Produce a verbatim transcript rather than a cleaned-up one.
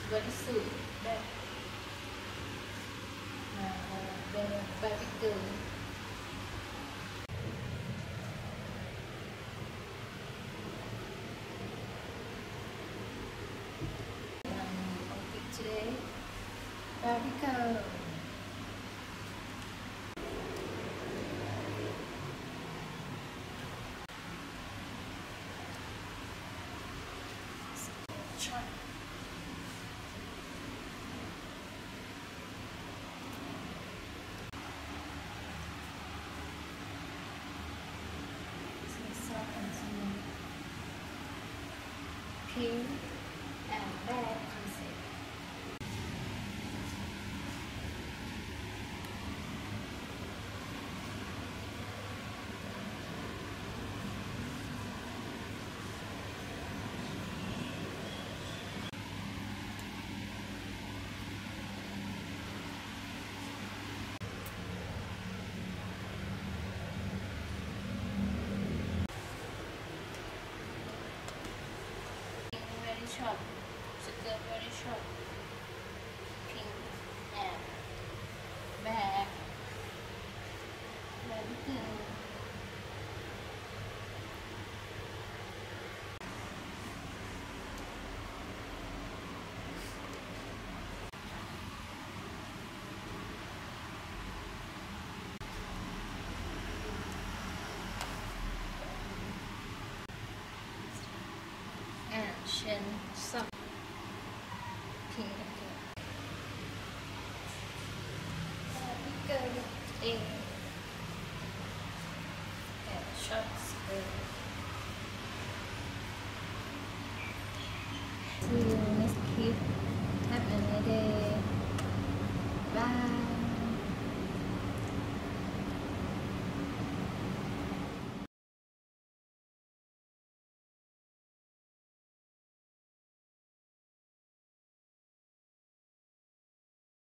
bodysuit, bag, uh, the Barbie girl. Um, outfit today, Barbie girl. Try. Pink and red concept. Very short, skirt very short, pink and bag, very good. And shin some pink again. And short skirt.